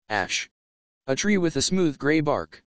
Ash. A tree with a smooth gray bark.